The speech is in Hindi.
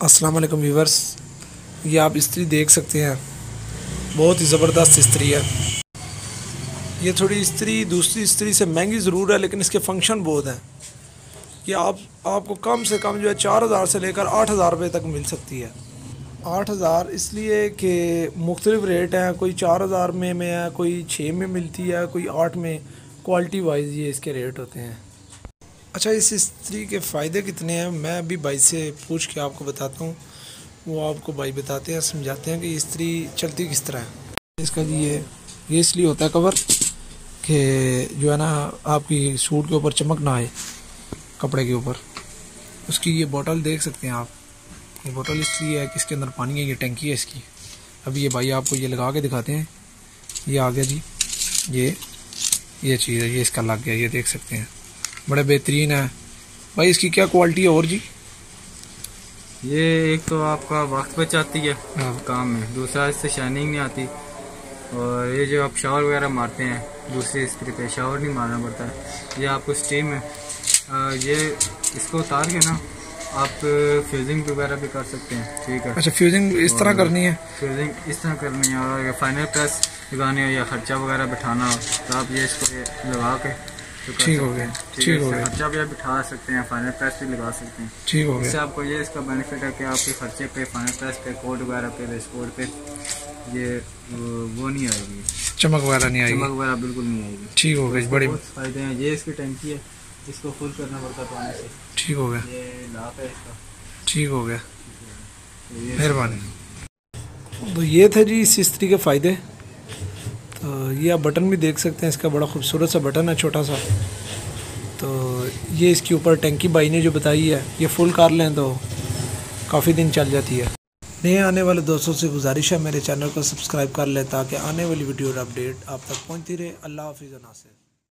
अस्सलाम वालेकुम व्यूअर्स, ये आप इस्त्री देख सकते हैं, बहुत ही ज़बरदस्त इस्त्री है। ये थोड़ी इस्त्री दूसरी इस्त्री से महंगी ज़रूर है, लेकिन इसके फंक्शन बहुत हैं। ये आपको कम से कम जो है 4000 से लेकर 8000 रुपये तक मिल सकती है। 8000 इसलिए कि मुख्तलिफ रेट हैं, कोई 4000 में है, कोई 6 में मिलती है, कोई 8 में। क्वालिटी वाइज ये इसके रेट होते हैं। अच्छा, इस इस्त्री के फ़ायदे कितने हैं मैं अभी भाई से पूछ के आपको बताता हूँ। वो आपको भाई बताते हैं, समझाते हैं कि इस्त्री चलती किस तरह है। इसका जी ये इसलिए होता है कवर कि जो है ना, आपकी सूट के ऊपर चमक ना आए, कपड़े के ऊपर। उसकी ये बोतल देख सकते हैं आप, ये बोतल इसलिए है कि इसके अंदर पानी है, ये टंकी है इसकी। अभी ये भाई आपको ये लगा के दिखाते हैं। ये आ गया जी, ये चीज़ है, ये इसका लग गया, ये देख सकते हैं, बड़े बेहतरीन है भाई। इसकी क्या क्वालिटी है और जी? ये एक तो आपका वक्त बचाती है काम में, दूसरा इससे शाइनिंग नहीं आती, और ये जो आप शावर वगैरह मारते हैं दूसरी इस्त्री पे शावर नहीं मारना पड़ता है। ये आपको स्टीम है, ये इसको उतार के ना आप फ्यूजिंग वगैरह भी कर सकते हैं। ठीक है। अच्छा, फ्यूजिंग इस तरह करनी है? फ्यूजिंग इस तरह करनी है, और फाइनल प्रेस लगानी हो या खर्चा वगैरह बिठाना हो तो आप ये इसको लगा के ठीक हो गया, ठीक हो गया। खर्चा भी आप बिठा सकते हैं, फाइनल प्रेस भी लगा सकते हैं। ठीक हो गया। इससे आपको ये इसका बेनिफिट है कि आपके खर्चे पे, फाइनल प्रेस पे, कोड वगैरह पे, वेस्ट कोड पे ये वो नहीं आएगी, चमक वगैरह नहीं आएगी, चमक वगैरह बिल्कुल नहीं आएगी। ठीक हो गया। बड़े फायदे हैं। ये इसकी टंकी है, इसको फुल करना पड़ता है पानी से। ठीक हो गया, ये लाभ है इसका। ठीक हो गया, मेहरबानी। तो ये थे जी इस इस्त्री के फ़ायदे। तो ये आप बटन भी देख सकते हैं, इसका बड़ा खूबसूरत सा बटन है, छोटा सा। तो ये इसके ऊपर टंकी भाई ने जो बताई है, ये फुल कर लें तो काफ़ी दिन चल जाती है। नए आने वाले दोस्तों से गुजारिश है मेरे चैनल को सब्सक्राइब कर लें ताकि आने वाली वीडियो और अपडेट आप तक पहुंचती रहे। अल्लाह हाफिज़। नासिर।